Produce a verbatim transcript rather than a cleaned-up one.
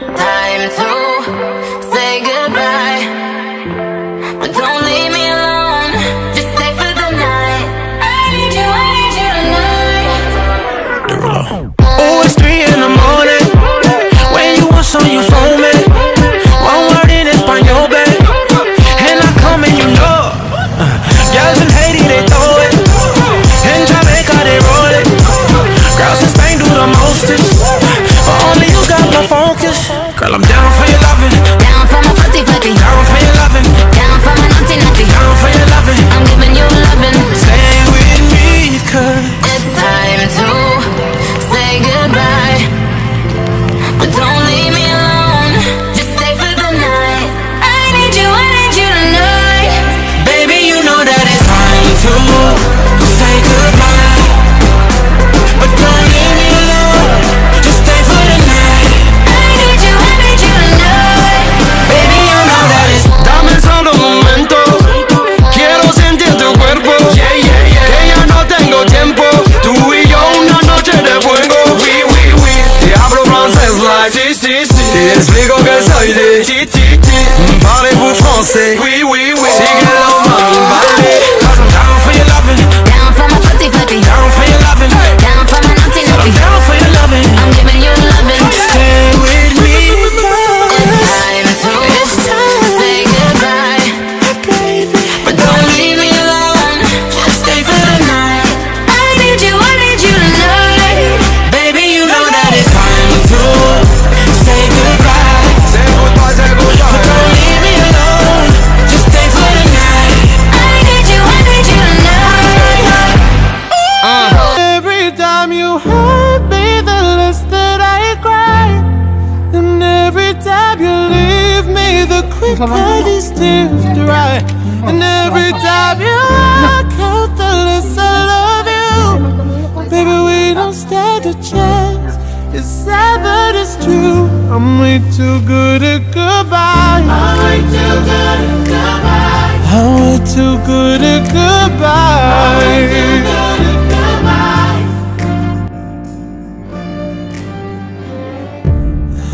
Time to say goodbye, but don't leave me alone. Just stay for the night. I need you, I need you tonight. Oh, it's three in the morning. When you want some, you phone me. One word in Espanol, babe, and I come and you know. uh, Girls in Haiti, they throw it. In Jamaica, they roll it. Girls in Spain do the mostest, but only you got my focus. Girl, I'm down for your loving, Down for my footy footy, down for your loving, down for my naughty naughty, down for your loving. I'm giving you loving. Stay with me, cause It's time to say goodbye, but don't leave me alone. Just stay for the night. I need you, I need you tonight. baby, you know that it's time to say goodbye, but don't leave me alone. Just stay for the night. I need you, I need you tonight. Baby, you know that it's dame solo un momento. Quiero sentir tu cuerpo. Yeah, yeah, yeah. Que ya no tengo tiempo. Tú y yo una noche de fuego. Oui, oui, oui. Te hablo francés like si, si, si. Te explico que soy de ti, ti, ti. Parlez-vous français? Oui, oui, oui. Síguelo, mami, vale. Cause I'm down for your loving, Down for my footy footy, down for your loving, down for my naughty I'm naughty, down for your loving. I'm giving you loving. Stay with me, It's time to say goodbye, but don't leave me alone. Just stay for the night. I need you, I need you tonight. baby, you know that it's time to say goodbye. Say goodbye, say goodbye. But don't leave me alone. Just stay for the night. I need you, I need you tonight. Every time you hurt me, the less that I cry. And every time you leave me, the quicker these tears dry. And every time you walk out, the less I love you. Baby, we don't stand a chance. It's sad, but it's true. I'm way too good at goodbye. I'm way too good at goodbye. I'm way too good at goodbye.